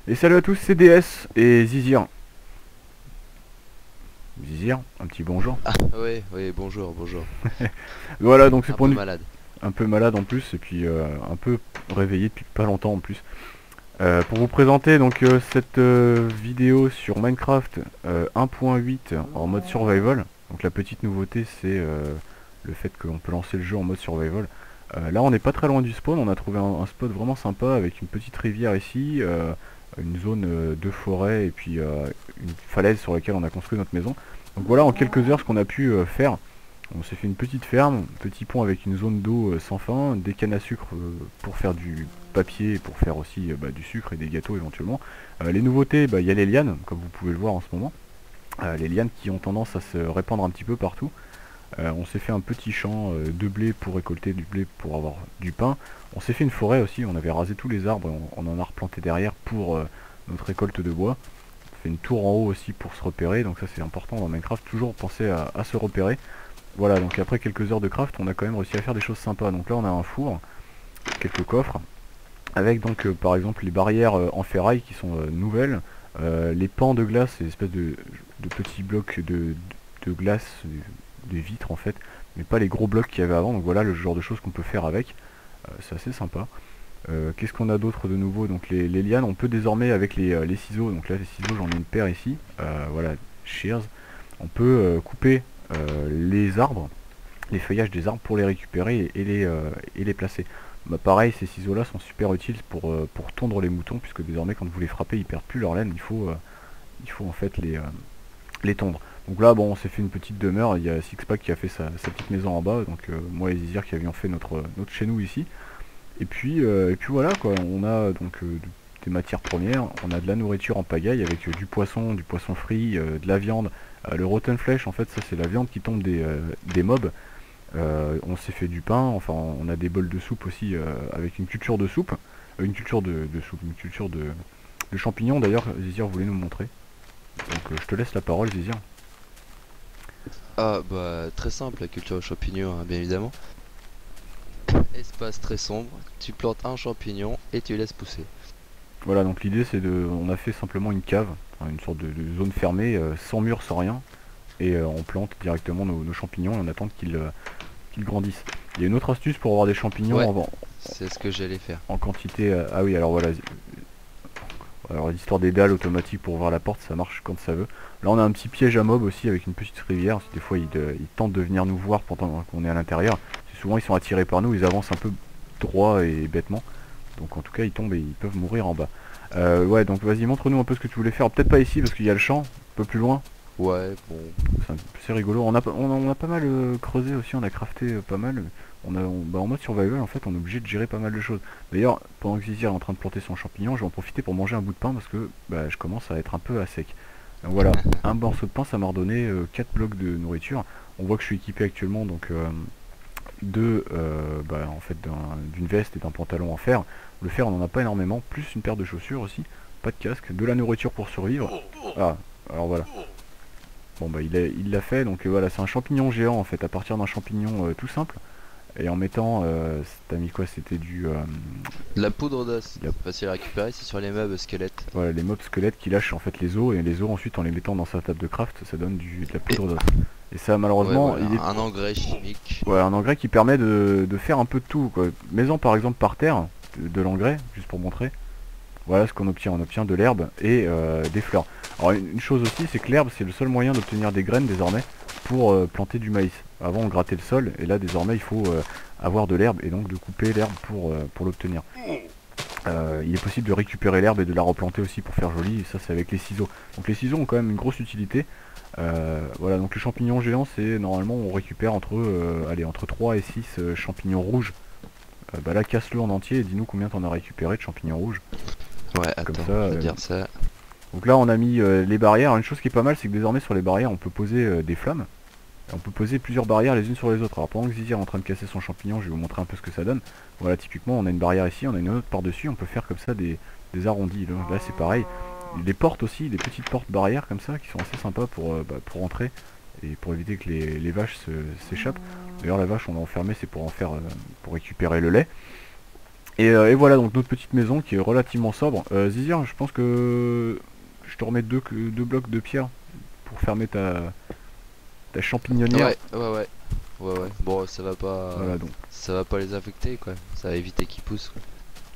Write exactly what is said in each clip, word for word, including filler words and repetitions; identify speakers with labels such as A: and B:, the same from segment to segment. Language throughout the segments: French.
A: Et salut à tous, c'est D S et Zizir. Zizir, un petit bonjour.
B: Ah oui, oui, bonjour, bonjour.
A: Voilà, donc c'est
B: Un
A: pour
B: peu
A: nous.
B: malade.
A: Un peu malade en plus, et puis euh, un peu réveillé depuis pas longtemps en plus. Euh, pour vous présenter donc euh, cette euh, vidéo sur Minecraft euh, un point huit en mode survival. Donc la petite nouveauté c'est euh, le fait qu'on peut lancer le jeu en mode survival. Euh, là on n'est pas très loin du spawn, on a trouvé un, un spot vraiment sympa avec une petite rivière ici, euh, une zone euh, de forêt et puis euh, une falaise sur laquelle on a construit notre maison. Donc voilà en quelques heures ce qu'on a pu euh, faire. On s'est fait une petite ferme, petit pont avec une zone d'eau euh, sans fin, des cannes à sucre euh, pour faire du papier et pour faire aussi euh, bah, du sucre et des gâteaux éventuellement. Euh, les nouveautés, bah, il y a les lianes, comme vous pouvez le voir en ce moment. Euh, les lianes qui ont tendance à se répandre un petit peu partout. Euh, on s'est fait un petit champ euh, de blé pour récolter du blé pour avoir du pain. On s'est fait une forêt aussi, on avait rasé tous les arbres et on, on en a replanté derrière pour euh, notre récolte de bois. On fait une tour en haut aussi pour se repérer, donc ça c'est important dans Minecraft, toujours penser à, à se repérer. Voilà, donc après quelques heures de craft, on a quand même réussi à faire des choses sympas. Donc là on a un four, quelques coffres, avec donc euh, par exemple les barrières euh, en ferraille qui sont euh, nouvelles, euh, les pans de glace, ces espèces de, de petits blocs de, de glace, de, de vitres en fait, mais pas les gros blocs qu'il y avait avant. Donc voilà le genre de choses qu'on peut faire avec. Euh, c'est assez sympa. Euh, Qu'est-ce qu'on a d'autre de nouveau? Donc les, les lianes, on peut désormais avec les, euh, les ciseaux, donc là les ciseaux j'en ai une paire ici, euh, voilà, shears, on peut euh, couper euh, les arbres, les feuillages des arbres pour les récupérer et, et les, euh, et les placer. Bah, pareil, ces ciseaux là sont super utiles pour, euh, pour tondre les moutons, puisque désormais quand vous les frappez ils perdent plus leur laine, il faut, euh, il faut en fait les, euh, les tondre. Donc là bon on s'est fait une petite demeure, il y a Sixpack qui a fait sa, sa petite maison en bas, donc euh, moi et Zizir qui avions fait notre, notre chez nous ici. Et puis, euh, et puis voilà quoi, on a donc euh, des matières premières, on a de la nourriture en pagaille avec euh, du poisson, du poisson frit, euh, de la viande. Euh, le rotten flesh en fait ça c'est la viande qui tombe des, euh, des mobs. Euh, on s'est fait du pain, enfin on a des bols de soupe aussi euh, avec une culture de soupe, euh, une culture de, de soupe, une culture de, de champignons d'ailleurs, Zizir voulait nous montrer. Donc euh, je te laisse la parole Zizir.
B: Ah bah très simple la culture aux champignons, hein, bien évidemment. Espace très sombre, tu plantes un champignon et tu laisses pousser.
A: Voilà donc l'idée c'est de, on a fait simplement une cave, enfin, une sorte de, de zone fermée, euh, sans mur, sans rien, et euh, on plante directement nos, nos champignons et on attend qu'ils euh, qu'ils grandissent. Il y a une autre astuce pour avoir des champignons
B: Ouais,
A: en,
B: c'est ce que j'allais faire.
A: en quantité. Euh, ah oui, alors voilà. Alors l'histoire des dalles automatiques pour ouvrir la porte, ça marche quand ça veut. Là on a un petit piège à mob aussi avec une petite rivière. Si des fois ils, de, ils tentent de venir nous voir pendant qu'on est à l'intérieur, souvent ils sont attirés par nous, ils avancent un peu droit et bêtement. Donc en tout cas ils tombent et ils peuvent mourir en bas. Euh, ouais donc vas-y montre-nous un peu ce que tu voulais faire. Peut-être pas ici parce qu'il y a le champ, un peu plus loin.
B: Ouais, bon.
A: C'est rigolo. On a, on a, on a pas mal euh, creusé aussi, on a crafté euh, pas mal. On a, on- bah, en mode survival, en fait, on est obligé de gérer pas mal de choses. D'ailleurs, pendant que Zizir est en train de planter son champignon, je vais en profiter pour manger un bout de pain parce que bah, je commence à être un peu à sec. Donc voilà, un morceau de pain, ça m'a redonné euh, quatre blocs de nourriture. On voit que je suis équipé actuellement donc euh, de, euh, bah, en fait, d'un- d'une veste et d'un pantalon en fer. Le fer, on en a pas énormément, plus une paire de chaussures aussi, pas de casque, de la nourriture pour survivre. Ah, alors voilà. Bon bah il l'a il fait, donc euh, voilà, c'est un champignon géant en fait, à partir d'un champignon euh, tout simple. Et en mettant, euh, t'as mis quoi? C'était du... euh,
B: La poudre d'os,
A: la-
B: facile à récupérer, c'est sur les meubles squelettes.
A: voilà, les mobs squelettes qui lâchent en fait les os, et les os ensuite en les mettant dans sa table de craft, ça donne du, de la
B: Et
A: poudre d'os. Et ça
B: ouais
A: malheureusement,
B: voilà,
A: il est...
B: un engrais chimique.
A: Ouais, un engrais qui permet de, de faire un peu de tout, quoi. Mets-en par exemple par terre, de, de l'engrais, juste pour montrer. Voilà ce qu'on obtient, on obtient de l'herbe et euh, des fleurs. Alors une une chose aussi, c'est que l'herbe c'est le seul moyen d'obtenir des graines désormais pour euh, planter du maïs. Avant on grattait le sol et là désormais il faut euh, avoir de l'herbe et donc de couper l'herbe pour, euh, pour l'obtenir. Euh, il est possible de récupérer l'herbe et de la replanter aussi pour faire joli, et ça c'est avec les ciseaux. Donc les ciseaux ont quand même une grosse utilité. Euh, voilà, donc le champignon géant c'est normalement on récupère entre, euh, allez, entre trois et six euh, champignons rouges. Euh, bah là casse-le en entier et dis-nous combien t'en as récupéré de champignons rouges.
B: Ouais,
A: Comme
B: attends,
A: ça,
B: je vais te
A: euh,
B: dire ça.
A: donc là on a mis euh, les barrières. Alors, une chose qui est pas mal c'est que désormais sur les barrières on peut poser euh, des flammes. Et on peut poser plusieurs barrières les unes sur les autres. Alors pendant que Zizir est en train de casser son champignon, je vais vous montrer un peu ce que ça donne. Voilà, typiquement on a une barrière ici, on a une autre par dessus, on peut faire comme ça des, des arrondis. Là, là, c'est pareil. Les portes aussi, des petites portes barrières comme ça qui sont assez sympas pour, euh, bah, pour entrer et pour éviter que les, les vaches s'échappent. D'ailleurs la vache on l'a enfermée, c'est pour en faire euh, pour récupérer le lait. Et, euh, et voilà donc notre petite maison qui est relativement sobre. Euh, Zizir, je pense que je te remets deux, deux blocs de pierre pour fermer ta, ta champignonnière.
B: Ouais, ouais, ouais. Ouais, ouais. Bon, ça va pas.
A: Voilà donc.
B: Ça va pas les affecter, quoi. Ça va éviter qu'ils poussent, quoi.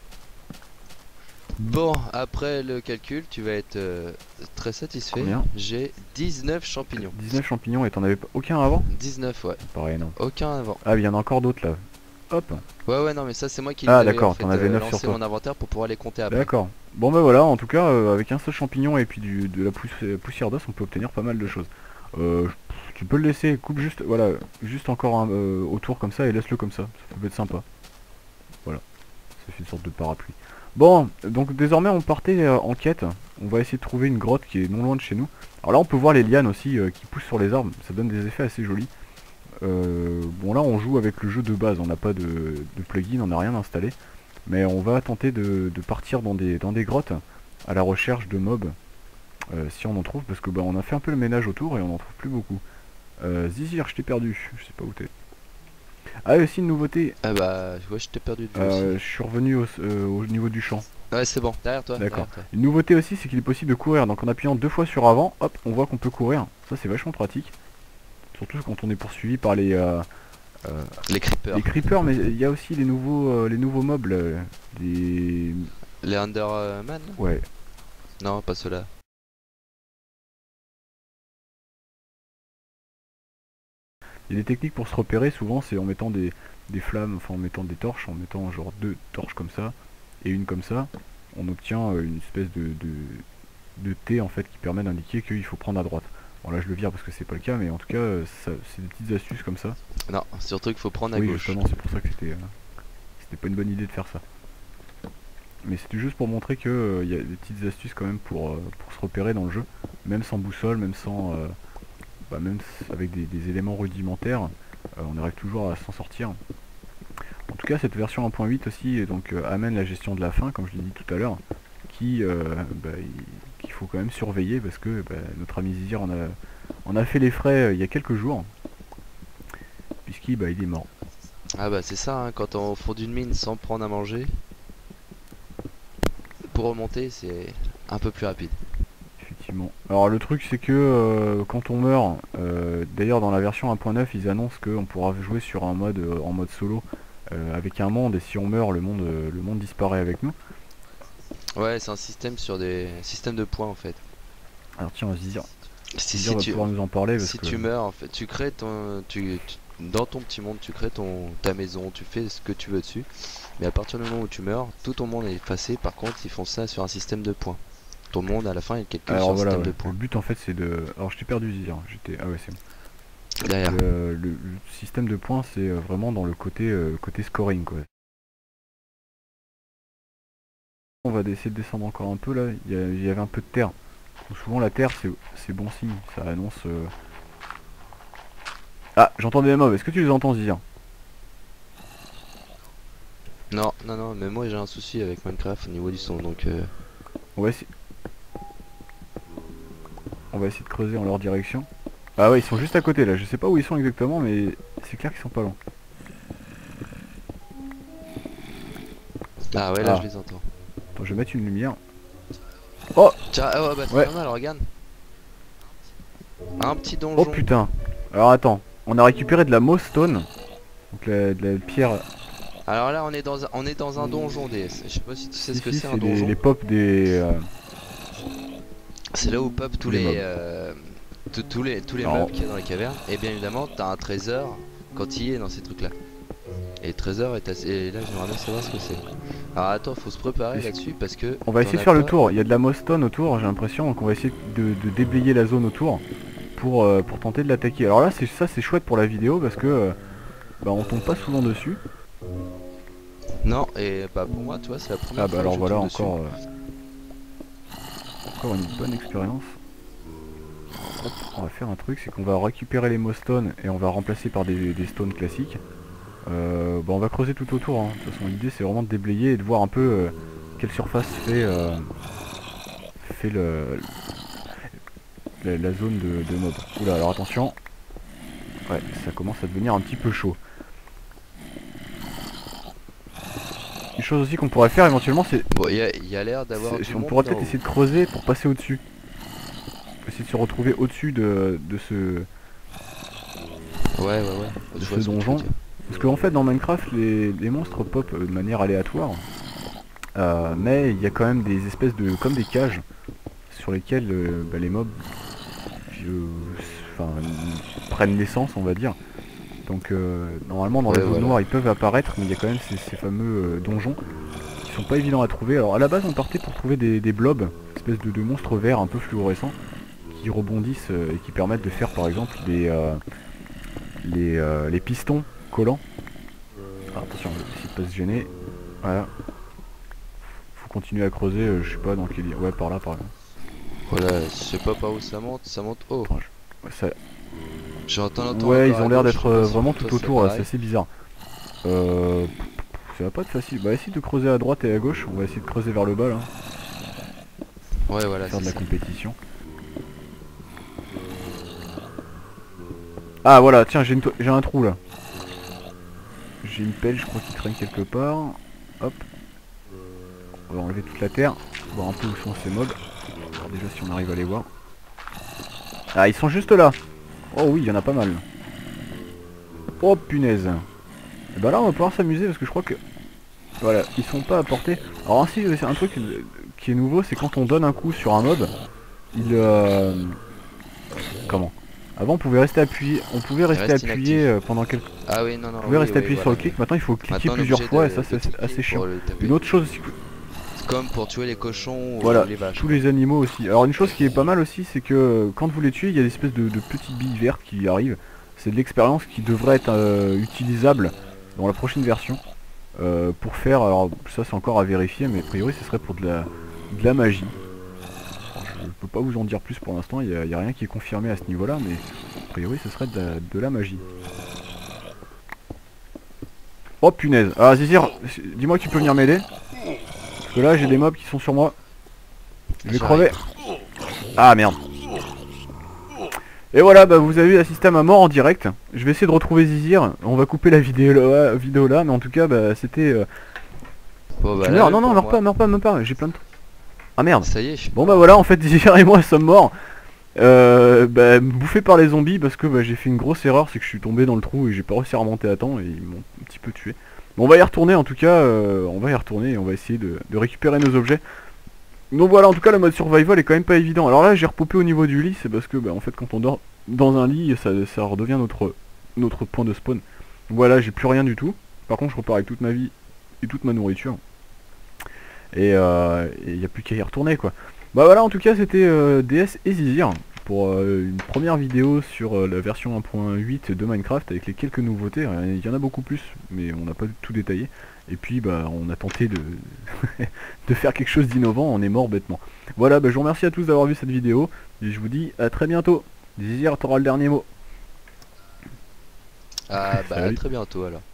B: Bon, après le calcul, tu vas être euh, très satisfait.
A: Combien?
B: J'ai dix-neuf champignons.
A: dix-neuf champignons et t'en avais pas aucun avant?
B: dix-neuf, ouais.
A: Pareil, non.
B: Aucun avant.
A: Ah, il y en a encore d'autres là. Hop.
B: Ouais, ouais, non, mais ça, c'est moi qui
A: Ah,
B: les avais
A: d'accord,
B: en fait,
A: t'en avais
B: euh,
A: neuf sur
B: lancé
A: toi.
B: mon inventaire pour pouvoir les compter après.
A: D'accord. Bon bah voilà, en tout cas, euh, avec un seul champignon et puis du, de la pouss- poussière d'os, on peut obtenir pas mal de choses. Euh, tu peux le laisser, coupe juste, voilà, juste encore un, euh, autour comme ça et laisse-le comme ça. Ça peut être sympa. Voilà, ça fait une sorte de parapluie. Bon, donc désormais on partait euh, en quête. On va essayer de trouver une grotte qui est non loin de chez nous. Alors là on peut voir les lianes aussi euh, qui poussent sur les arbres, ça donne des effets assez jolis. Euh, bon là on joue avec le jeu de base, on n'a pas de, de plugin, on n'a rien installé. Mais on va tenter de, de partir dans des, dans des grottes à la recherche de mobs, euh, si on en trouve, parce que bah, on a fait un peu le ménage autour et on n'en trouve plus beaucoup. Euh, Zizir, je t'ai perdu, je sais pas où t'es. Ah et aussi une nouveauté,
B: Ah bah, ouais, je t'ai perdu de vue
A: euh, je
B: aussi.
A: suis revenu au, euh, au niveau du champ.
B: Ouais, c'est bon, derrière toi.
A: D'accord.
B: Derrière toi.
A: Une nouveauté aussi, c'est qu'il est possible de courir, donc en appuyant deux fois sur avant, hop, on voit qu'on peut courir. Ça c'est vachement pratique. Surtout quand on est poursuivi par les, euh, euh,
B: Les creepers.
A: les creepers, mais il y a aussi les nouveaux, euh, les nouveaux mobs, là, des...
B: Les Underman?
A: Ouais.
B: Non, pas ceux-là.
A: Il y a des techniques pour se repérer, souvent c'est en mettant des, des flammes, enfin en mettant des torches, en mettant genre deux torches comme ça, et une comme ça, on obtient euh, une espèce de, de, de T en fait qui permet d'indiquer qu'il faut prendre à droite. Bon là je le vire parce que c'est pas le cas, mais en tout cas euh, ça- c'est des petites astuces comme ça.
B: Non, surtout qu'il faut prendre à
A: Oui
B: gauche.
A: justement, c'est pour ça que c'était euh, c'était pas une bonne idée de faire ça. Mais c'était juste pour montrer qu'il y a des petites astuces quand même pour, euh, pour se repérer dans le jeu, même sans boussole, même sans... euh, bah, même s- avec des, des éléments rudimentaires, euh, on arrive toujours à s'en sortir. En tout cas, cette version un point huit aussi donc, euh, amène la gestion de la faim, comme je l'ai dit tout à l'heure, qui euh, bah, il- qu'il faut quand même surveiller parce que bah, notre ami Zizir en a, en a fait les frais euh, il y a quelques jours, puisqu'il bah, il est mort.
B: Ah bah c'est ça, hein, quand on au fond d'une mine sans prendre à manger, pour remonter c'est un peu plus rapide.
A: Effectivement. Alors le truc c'est que euh, quand on meurt, euh, d'ailleurs dans la version un point neuf ils annoncent qu'on pourra jouer sur un mode euh, en mode solo euh, avec un monde et si on meurt le monde euh, le monde disparaît avec nous.
B: Ouais, c'est un système sur des systèmes de points en fait.
A: Alors tiens Zizir,
B: Si,
A: Zizir
B: si
A: va
B: tu
A: pouvoir nous en parler parce
B: si
A: que...
B: tu meurs en fait, tu crées ton tu, tu- dans ton petit monde, tu crées ton ta maison, tu fais ce que tu veux dessus. Mais à partir du moment où tu meurs, tout ton monde est effacé. Par contre, ils font ça sur un système de points. Ton monde à la fin il calcule
A: Alors
B: sur un
A: voilà,
B: système
A: ouais.
B: de
A: Le
B: points.
A: but en fait c'est de... Alors je t'ai perdu Zizir, j'étais... Ah ouais c'est bon.
B: Derrière.
A: Le, le- le système de points c'est euh, vraiment dans le côté, euh, côté scoring quoi. On va essayer de descendre encore un peu là, il y, a- il y avait un peu de terre. Donc, souvent la terre c'est c'est bon signe, ça annonce... euh, Ah, j'entends des mobs, est-ce que tu les entends Zizir?
B: Non, non, non, mais moi j'ai un souci avec Minecraft au niveau du son, donc euh,
A: On va essayer... On va essayer de creuser en leur direction. Ah ouais, ils sont juste à côté là, je sais pas où ils sont exactement, mais c'est clair qu'ils sont pas loin.
B: ah ouais, là
A: Ah.
B: je les entends.
A: Attends, je vais mettre une lumière. Oh
B: Tiens, ah ouais, bah c'est
A: Ouais.
B: pas mal, regarde. Un petit donjon.
A: Oh putain. Alors attends, on a récupéré de la moss stone. Donc la, de la pierre...
B: Alors là, on est dans un, on est dans un donjon D S. Je sais pas si tu sais ce que
A: Ici
B: c'est un
A: c'est les,
B: donjon.
A: les pops des... euh,
B: C'est là où pop tous
A: les
B: les,
A: mobs.
B: euh, tous tous les tous les
A: Alors-
B: mobs qu'il y a dans la caverne. Et bien évidemment, t'as un trésor quand il est dans ces trucs là. Et le trésor est assez. Et là, j'aimerais bien savoir ce que c'est. Alors attends, faut se préparer
A: Est-ce-
B: là-dessus parce que.
A: On va
B: t'en
A: essayer de
B: as
A: faire le
B: pas-
A: tour, il y a de la moss stone autour j'ai l'impression, donc on va essayer de, de déblayer la zone autour pour, euh, pour tenter de l'attaquer. Alors là c'est ça c'est chouette pour la vidéo parce que euh, bah, on tombe pas souvent dessus.
B: Non, et bah pour moi, tu vois, c'est la première
A: Ah bah
B: fois
A: alors
B: que je
A: voilà
B: tombe dessus.
A: encore, euh, encore une bonne expérience. Hop, on va faire un truc, c'est qu'on va récupérer les moss stones et on va remplacer par des, des stones classiques. Euh, bah on va creuser tout autour, hein. De toute façon l'idée c'est vraiment de déblayer et de voir un peu euh, quelle surface fait, euh, fait le, la, la zone de, de mob. Oula alors attention, ouais ça commence à devenir un petit peu chaud. Je chose aussi qu'on pourrait faire éventuellement, c'est...
B: Bon, il y a, il y a l'air d'avoir
A: c'est-
B: du
A: On
B: monde
A: pourrait
B: là-haut.
A: peut-être essayer de creuser pour passer au-dessus. Essayer de se retrouver au-dessus de, de ce...
B: Ouais, ouais, ouais.
A: de
B: Je
A: ce
B: vois ce que tu veux
A: donjon.
B: dire.
A: Parce qu'en fait dans Minecraft les, les monstres pop euh, de manière aléatoire. Euh, mais il y a quand même des espèces de... comme des cages sur lesquelles euh, bah, les mobs euh, enfin, prennent naissance on va dire. Donc euh, normalement dans
B: Ouais,
A: les zones
B: voilà.
A: noires ils peuvent apparaître, mais il y a quand même ces, ces fameux euh, donjons qui sont pas évidents à trouver. Alors à la base on partait pour trouver des, des blobs, espèces de, de monstres verts un peu fluorescents qui rebondissent euh, et qui permettent de faire par exemple les, euh, les, euh, les pistons collants. Alors, attention, on va essayer de pas se gêner. Voilà. Faut continuer à creuser, euh, je sais pas dans quel... Ouais par là par là.
B: Voilà, je sais pas par où ça monte, ça monte haut.
A: Attends, je- ouais, ça-
B: J'entends entendre
A: ouais, ils
B: encore
A: ont
B: à
A: l'air
B: gauche,
A: d'être
B: je sais pas
A: euh,
B: si
A: vraiment
B: pour
A: tout
B: toi, c'est
A: autour là, c'est
B: pareil.
A: assez bizarre. Euh, ça va pas être facile. Bah essaye de creuser à droite et à gauche, on va essayer de creuser vers le bas là,
B: Ouais, voilà,
A: faire
B: c'est
A: de la
B: ça.
A: compétition. Ah voilà, tiens, j'ai une to- j'ai un trou là. J'ai une pelle, je crois qu'il traîne quelque part. Hop. On va enlever toute la terre, voir un peu où sont ces mobs. Alors déjà si on arrive à les voir. Ah ils sont juste là. Oh oui, il y en a pas mal. Oh punaise. Et bah là on va pouvoir s'amuser parce que je crois que... Voilà, ils sont pas à portée. Alors ainsi c'est un truc euh, qui est nouveau, c'est quand on donne un coup sur un mob, il... Euh... Comment Avant on pouvait rester appuyé, on pouvait rester
B: reste
A: appuyé
B: inactif.
A: euh, pendant quelques...
B: Ah oui, non, non,
A: On pouvait
B: oui,
A: rester
B: oui,
A: appuyé sur
B: voilà.
A: le clic, maintenant il faut cliquer
B: Maintenant, on est
A: plusieurs
B: obligé
A: fois
B: de-
A: et ça
B: de
A: c'est
B: cliquer
A: assez chiant.
B: pour le taper.
A: Une autre chose aussi que...
B: C'est comme pour tuer les cochons
A: Voilà,
B: ou les vaches.
A: tous les animaux aussi. Alors une chose qui est pas mal aussi, c'est que euh, quand vous les tuez, il y a des espèces de, de petites billes vertes qui arrivent. C'est de l'expérience qui devrait être euh, utilisable dans la prochaine version. Euh, pour faire, alors ça c'est encore à vérifier, mais a priori ce serait pour de la, de la magie. Alors, je peux pas vous en dire plus pour l'instant, il n'y a, a rien qui est confirmé à ce niveau-là, mais a priori ce serait de la, de la magie. Oh punaise, ah Zizir, dis-moi que tu peux venir m'aider. Parce que là j'ai des mobs qui sont sur moi. Je vais crever. Ah merde. Et voilà, bah vous avez eu assisté à ma mort en direct. Je vais essayer de retrouver Zizir. On va couper la vidéo là, vidéo là mais en tout cas bah c'était... Euh...
B: Bon, bah,
A: Tu
B: là,
A: meurs, non non
B: pour
A: meurs
B: moi.
A: pas, meurs pas, meurs pas, j'ai plein de... Ah merde.
B: Ça y est.
A: Bon bah voilà, en fait Zizir et moi sommes morts. Euh, bah, bouffés par les zombies parce que bah, j'ai fait une grosse erreur, c'est que je suis tombé dans le trou et j'ai pas réussi à remonter à temps et ils m'ont un petit peu tué. Bon, on va y retourner en tout cas, euh, on va y retourner et on va essayer de, de récupérer nos objets. Donc voilà, en tout cas le mode survival est quand même pas évident. Alors là j'ai repopé au niveau du lit, c'est parce que bah, en fait quand on dort dans un lit ça, ça redevient notre, notre point de spawn. Voilà, j'ai plus rien du tout. Par contre je repars avec toute ma vie et toute ma nourriture. Et il euh, n'y a plus qu'à y retourner quoi. Bah voilà, en tout cas c'était euh, D S et Zizir pour euh, une première vidéo sur euh, la version un point huit de Minecraft avec les quelques nouveautés. Il y en a beaucoup plus mais on n'a pas tout détaillé. Et puis bah on a tenté de, de faire quelque chose d'innovant, on est mort bêtement. Voilà, bah, je vous remercie à tous d'avoir vu cette vidéo et je vous dis à très bientôt. Zizir, t'auras le dernier mot.
B: Ah bah à
A: Salut.
B: très bientôt alors.